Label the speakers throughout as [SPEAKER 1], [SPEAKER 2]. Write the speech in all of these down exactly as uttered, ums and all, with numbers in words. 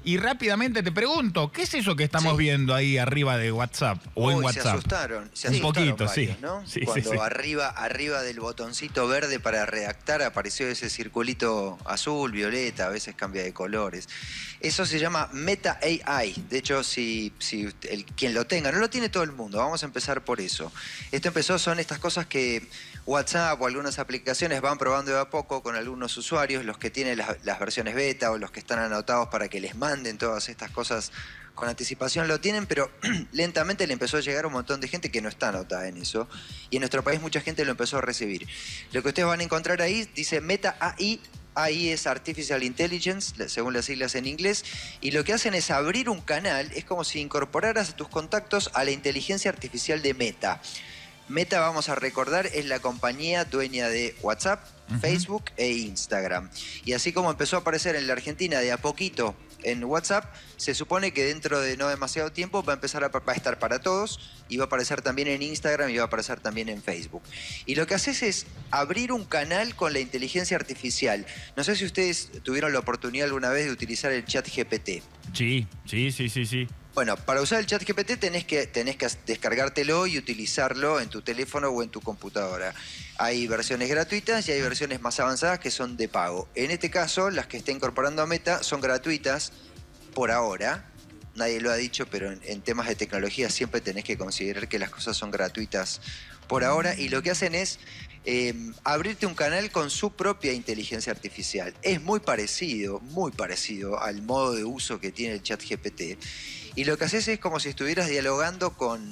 [SPEAKER 1] Y rápidamente te pregunto, ¿qué es eso que estamos sí. viendo ahí arriba de WhatsApp o
[SPEAKER 2] Uy,
[SPEAKER 1] en WhatsApp?
[SPEAKER 2] Se asustaron, se
[SPEAKER 1] Un
[SPEAKER 2] asustaron
[SPEAKER 1] poquito,
[SPEAKER 2] varios,
[SPEAKER 1] sí.
[SPEAKER 2] ¿no?
[SPEAKER 1] Sí,
[SPEAKER 2] Cuando
[SPEAKER 1] sí, sí.
[SPEAKER 2] arriba, arriba del botoncito verde para redactar apareció ese circulito azul, violeta, a veces cambia de colores. Eso se llama Meta A I. De hecho, si, si el, quien lo tenga, no lo tiene todo el mundo, vamos a empezar por eso. Esto empezó, son estas cosas que WhatsApp o algunas aplicaciones van probando de a poco con algunos usuarios, los que tienen las, las versiones beta o los que están anotados para que les manden todas estas cosas con anticipación lo tienen, pero lentamente le empezó a llegar a un montón de gente que no está anotada en eso. Y en nuestro país mucha gente lo empezó a recibir. Lo que ustedes van a encontrar ahí dice Meta A I. A I es Artificial Intelligence, según las siglas en inglés, y lo que hacen es abrir un canal, es como si incorporaras a tus contactos a la inteligencia artificial de Meta. Meta, vamos a recordar, es la compañía dueña de WhatsApp, uh-huh. Facebook e Instagram. Y así como empezó a aparecer en la Argentina de a poquito en WhatsApp, se supone que dentro de no demasiado tiempo va a empezar a, va a estar para todos y va a aparecer también en Instagram y va a aparecer también en Facebook. Y lo que haces es abrir un canal con la inteligencia artificial. No sé si ustedes tuvieron la oportunidad alguna vez de utilizar el chat G P T.
[SPEAKER 1] Sí, sí, sí, sí, sí.
[SPEAKER 2] Bueno, para usar el chat G P T tenés que, tenés que descargártelo y utilizarlo en tu teléfono o en tu computadora. Hay versiones gratuitas y hay versiones más avanzadas que son de pago. En este caso, las que está incorporando a Meta son gratuitas por ahora. Nadie lo ha dicho, pero en, en temas de tecnología siempre tenés que considerar que las cosas son gratuitas por ahora. Y lo que hacen es eh, abrirte un canal con su propia inteligencia artificial. Es muy parecido, muy parecido al modo de uso que tiene el chat G P T. Y lo que haces es como si estuvieras dialogando con,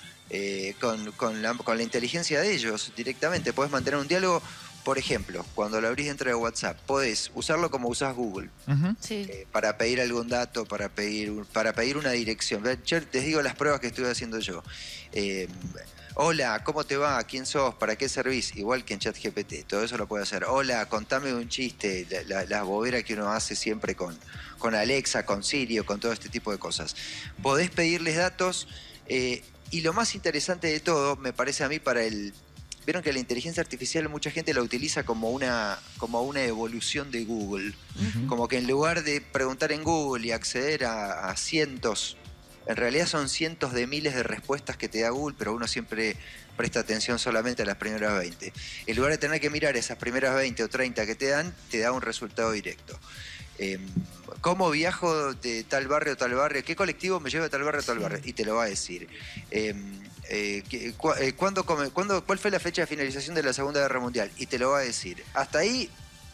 [SPEAKER 2] eh, con, con, la, con la inteligencia de ellos directamente. Podés mantener un diálogo, por ejemplo, cuando lo abrís dentro de WhatsApp, podés usarlo como usás Google.
[SPEAKER 3] Uh-huh. Sí.
[SPEAKER 2] eh, para pedir algún dato, para pedir, para pedir una dirección. Yo les digo las pruebas que estuve haciendo yo. Eh, Hola, ¿cómo te va? ¿Quién sos? ¿Para qué servís? Igual que en ChatGPT, todo eso lo puede hacer. Hola, contame un chiste, la, la, las boberas que uno hace siempre con, con Alexa, con Siri, con todo este tipo de cosas. Podés pedirles datos eh, y lo más interesante de todo, me parece a mí, para el... Vieron que la inteligencia artificial mucha gente la utiliza como una, como una evolución de Google. Uh-huh. Como que en lugar de preguntar en Google y acceder a, a cientos... En realidad son cientos de miles de respuestas que te da Google, pero uno siempre presta atención solamente a las primeras veinte. En lugar de tener que mirar esas primeras veinte o treinta que te dan, te da un resultado directo. Eh, ¿Cómo viajo de tal barrio a tal barrio? ¿Qué colectivo me lleva de tal barrio a tal barrio? Y te lo va a decir. Eh, eh, cu eh, ¿cuándo come, cuándo, ¿Cuál fue la fecha de finalización de la Segunda Guerra Mundial? Y te lo va a decir. Hasta ahí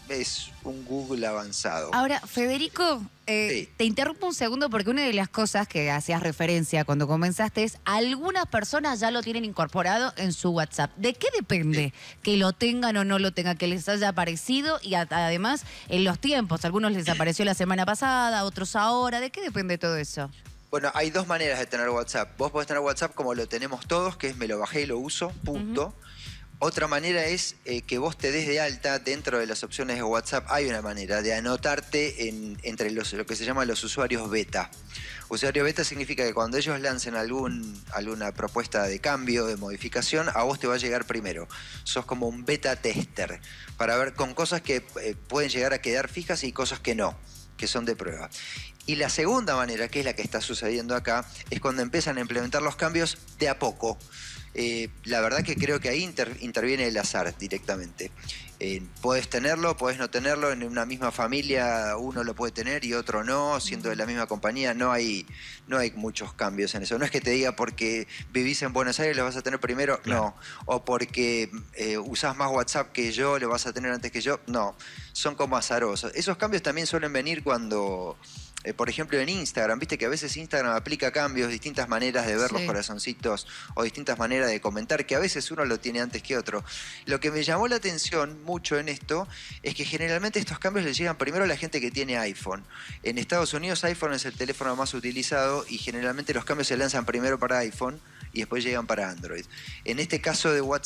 [SPEAKER 2] es un Google avanzado.
[SPEAKER 3] Ahora, Federico, eh, sí. te interrumpo un segundo porque una de las cosas que hacías referencia cuando comenzaste es algunas personas ya lo tienen incorporado en su WhatsApp. ¿De qué depende sí. que lo tengan o no lo tengan, que les haya aparecido? Y a, además, en los tiempos, algunos les apareció la semana pasada, otros ahora. ¿De qué depende todo eso?
[SPEAKER 2] Bueno, hay dos maneras de tener WhatsApp. Vos podés tener WhatsApp como lo tenemos todos, que es me lo bajé y lo uso, punto. Uh-huh. Otra manera es eh, que vos te des de alta dentro de las opciones de WhatsApp. Hay una manera de anotarte en, entre los, lo que se llama los usuarios beta. Usuario beta significa que cuando ellos lancen algún, alguna propuesta de cambio, de modificación, a vos te va a llegar primero. Sos como un beta tester para ver con cosas que eh, pueden llegar a quedar fijas y cosas que no, que son de prueba. Y la segunda manera, que es la que está sucediendo acá, es cuando empiezan a implementar los cambios de a poco. Eh, la verdad que creo que ahí inter, interviene el azar directamente. Eh, podés tenerlo, podés no tenerlo, en una misma familia uno lo puede tener y otro no, siendo de la misma compañía, no hay, no hay muchos cambios en eso. No es que te diga porque vivís en Buenos Aires lo vas a tener primero, claro. No. O porque eh, usás más WhatsApp que yo, lo vas a tener antes que yo, no. Son como azarosos. Esos cambios también suelen venir cuando... Eh, por ejemplo, en Instagram, viste que a veces Instagram aplica cambios, distintas maneras de ver sí. los corazoncitos o distintas maneras de comentar, que a veces uno lo tiene antes que otro. Lo que me llamó la atención mucho en esto es que generalmente estos cambios le llegan primero a la gente que tiene iPhone. En Estados Unidos iPhone es el teléfono más utilizado y generalmente los cambios se lanzan primero para iPhone y después llegan para Android. En este caso de WhatsApp,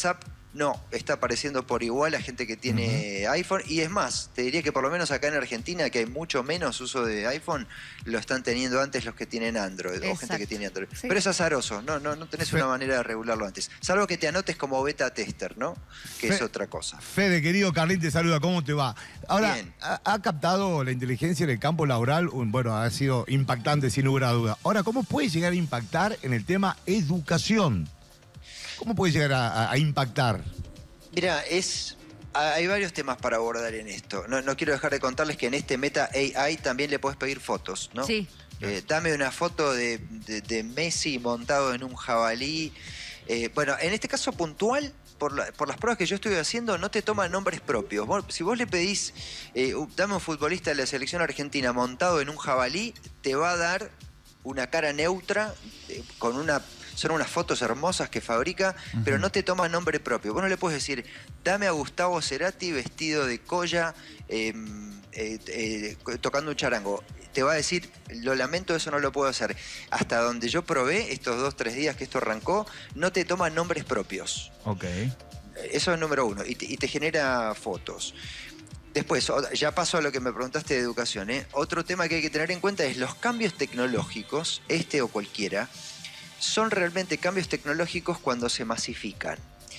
[SPEAKER 2] No, está apareciendo por igual a gente que tiene uh-huh. iPhone. Y es más, te diría que por lo menos acá en Argentina, que hay mucho menos uso de iPhone, lo están teniendo antes los que tienen Android. Exacto. O gente que tiene Android. Sí. Pero es azaroso, no, no, no tenés Fe... una manera de regularlo antes. Salvo que te anotes como beta tester, ¿no? Que Fe... es otra cosa.
[SPEAKER 4] Fede, querido, Carlín te saluda, ¿cómo te va? Ahora, ha, ha captado la inteligencia en el campo laboral, un, bueno, ha sido impactante sin lugar a duda. Ahora, ¿cómo puede llegar a impactar en el tema educación? ¿Cómo puede llegar a, a, a impactar?
[SPEAKER 2] Mira, es, hay varios temas para abordar en esto. No, no quiero dejar de contarles que en este Meta A I también le podés pedir fotos, ¿no?
[SPEAKER 3] Sí.
[SPEAKER 2] Eh, dame una foto de, de, de Messi montado en un jabalí. Eh, bueno, en este caso puntual, por, la, por las pruebas que yo estoy haciendo, no te toma nombres propios. Vos, si vos le pedís, eh, dame un futbolista de la selección argentina montado en un jabalí, te va a dar una cara neutra, eh, con una... Son unas fotos hermosas que fabrica, uh-huh. pero no te toma nombre propio. Vos no le puedes decir, dame a Gustavo Cerati vestido de colla, eh, eh, eh, tocando un charango. Te va a decir, lo lamento, eso no lo puedo hacer. Hasta donde yo probé, estos dos, tres días que esto arrancó, no te toma nombres propios.
[SPEAKER 1] Ok.
[SPEAKER 2] Eso es número uno, y te, y te genera fotos. Después, ya paso a lo que me preguntaste de educación, ¿eh? Otro tema que hay que tener en cuenta es los cambios tecnológicos, este o cualquiera, son realmente cambios tecnológicos cuando se masifican.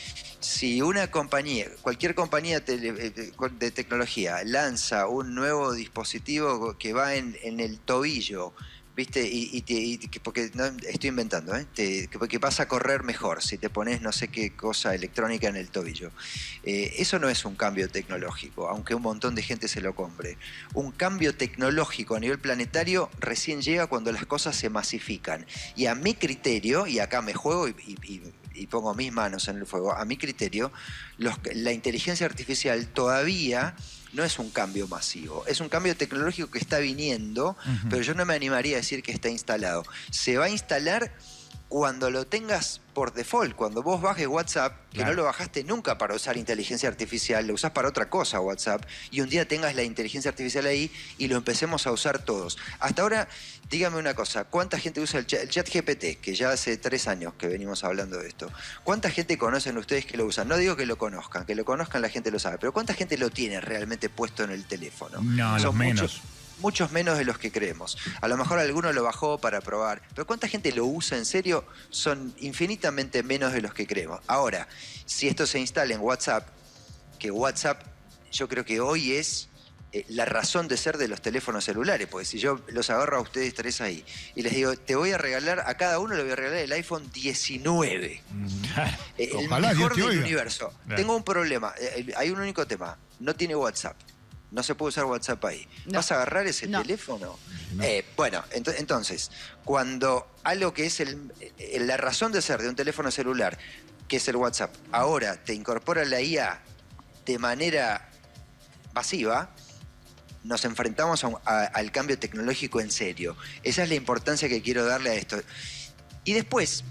[SPEAKER 2] Si una compañía, cualquier compañía de tecnología lanza un nuevo dispositivo que va en, en el tobillo, ¿viste? Y, y, te, y porque no, estoy inventando, ¿eh? Te, que vas a correr mejor si te pones no sé qué cosa electrónica en el tobillo. Eh, eso no es un cambio tecnológico, aunque un montón de gente se lo compre. Un cambio tecnológico a nivel planetario recién llega cuando las cosas se masifican. Y a mi criterio, y acá me juego y, y, y pongo mis manos en el fuego, a mi criterio, los, la inteligencia artificial todavía no es un cambio masivo, es un cambio tecnológico que está viniendo, uh-huh. pero yo no me animaría a decir que está instalado. Se va a instalar cuando lo tengas por default, cuando vos bajes WhatsApp, que claro. no lo bajaste nunca para usar inteligencia artificial, lo usás para otra cosa WhatsApp, y un día tengas la inteligencia artificial ahí y lo empecemos a usar todos. Hasta ahora, dígame una cosa, ¿cuánta gente usa el chat, el chat G P T, que ya hace tres años que venimos hablando de esto? ¿Cuánta gente conocen ustedes que lo usan? No digo que lo conozcan, que lo conozcan la gente lo sabe, pero ¿cuánta gente lo tiene realmente puesto en el teléfono?
[SPEAKER 1] No,
[SPEAKER 2] Son
[SPEAKER 1] los menos.
[SPEAKER 2] Muchos, muchos menos de los que creemos. A lo mejor alguno lo bajó para probar, pero ¿cuánta gente lo usa en serio? Son infinitamente menos de los que creemos. Ahora, si esto se instala en WhatsApp, que WhatsApp yo creo que hoy es eh, la razón de ser de los teléfonos celulares, porque si yo los agarro a ustedes tres ahí y les digo, te voy a regalar, a cada uno le voy a regalar el iPhone diecinueve. eh, el
[SPEAKER 4] Ojalá,
[SPEAKER 2] mejor del
[SPEAKER 4] oiga.
[SPEAKER 2] universo.
[SPEAKER 1] Claro.
[SPEAKER 2] Tengo un problema, eh, hay un único tema, no tiene WhatsApp. No se puede usar WhatsApp ahí. No. ¿Vas a agarrar ese no. teléfono? No. Eh, bueno, ent entonces, cuando algo que es el, la razón de ser de un teléfono celular, que es el WhatsApp, ahora te incorpora la I A de manera masiva, nos enfrentamos a un, a, al cambio tecnológico en serio. Esa es la importancia que quiero darle a esto. Y después,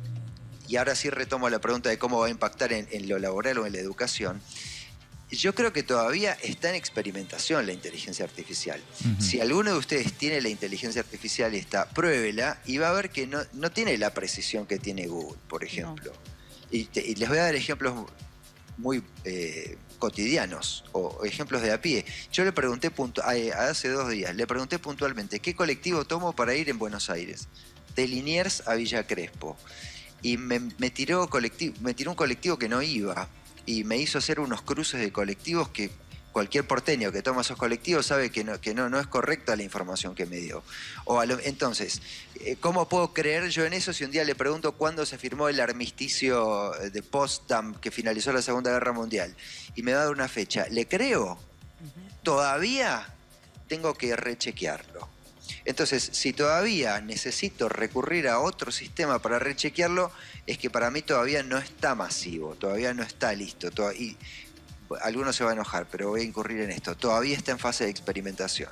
[SPEAKER 2] y ahora sí retomo la pregunta de cómo va a impactar en, en lo laboral o en la educación, yo creo que todavía está en experimentación la inteligencia artificial. Uh-huh. Si alguno de ustedes tiene la inteligencia artificial y está, pruébela y va a ver que no, no tiene la precisión que tiene Google, por ejemplo. No. Y, te, y les voy a dar ejemplos muy eh, cotidianos o ejemplos de a pie. Yo le pregunté hace dos días, le pregunté puntualmente qué colectivo tomo para ir en Buenos Aires, de Liniers a Villa Crespo. Y me, me, tiró colectivo, me tiró un colectivo que no iba. Y me hizo hacer unos cruces de colectivos que cualquier porteño que toma esos colectivos sabe que no, que no, no es correcta la información que me dio. O a lo, entonces, ¿cómo puedo creer yo en eso si un día le pregunto cuándo se firmó el armisticio de Potsdam que finalizó la Segunda Guerra Mundial? Y me va a dar una fecha. ¿Le creo? Uh-huh. Todavía tengo que rechequearlo. Entonces, si todavía necesito recurrir a otro sistema para rechequearlo, es que para mí todavía no está masivo, todavía no está listo. Todavía, y algunos se van a enojar, pero voy a incurrir en esto. Todavía está en fase de experimentación.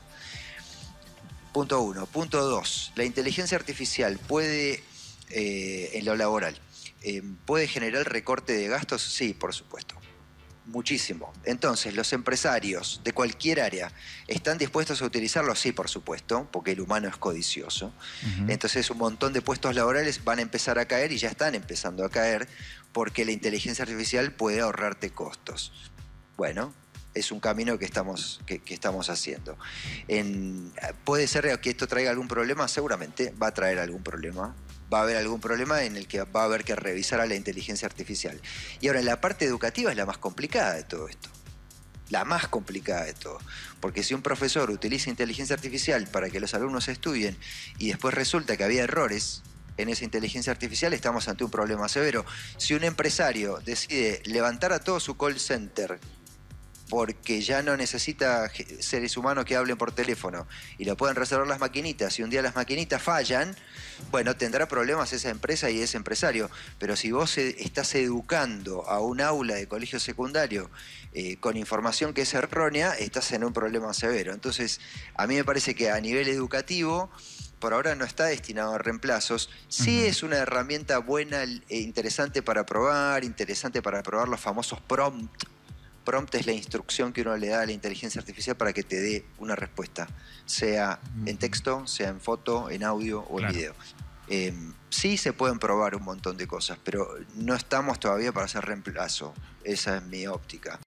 [SPEAKER 2] Punto uno. Punto dos. La inteligencia artificial puede, eh, en lo laboral, eh, ¿puede generar recorte de gastos? Sí, por supuesto. muchísimo. Entonces, los empresarios de cualquier área están dispuestos a utilizarlo, sí, por supuesto, porque el humano es codicioso. Uh-huh. Entonces, un montón de puestos laborales van a empezar a caer y ya están empezando a caer porque la inteligencia artificial puede ahorrarte costos. Bueno, es un camino que estamos, que, que estamos haciendo. En, ¿Puede ser que esto traiga algún problema? Seguramente va a traer algún problema. Va a haber algún problema en el que va a haber que revisar a la inteligencia artificial. Y ahora, la parte educativa es la más complicada de todo esto. La más complicada de todo. Porque si un profesor utiliza inteligencia artificial para que los alumnos estudien y después resulta que había errores en esa inteligencia artificial, estamos ante un problema severo. Si un empresario decide levantar a todo su call center porque ya no necesita seres humanos que hablen por teléfono y lo pueden resolver las maquinitas, y un día las maquinitas fallan, bueno, tendrá problemas esa empresa y ese empresario. Pero si vos estás educando a un aula de colegio secundario eh, con información que es errónea, estás en un problema severo. Entonces, a mí me parece que a nivel educativo, por ahora no está destinado a reemplazos. Sí uh-huh. es una herramienta buena e interesante para probar, interesante para probar los famosos prompt. Prompt es la instrucción que uno le da a la inteligencia artificial para que te dé una respuesta, sea en texto, sea en foto, en audio o claro. en video. Eh, sí se pueden probar un montón de cosas, pero no estamos todavía para hacer reemplazo. Esa es mi óptica.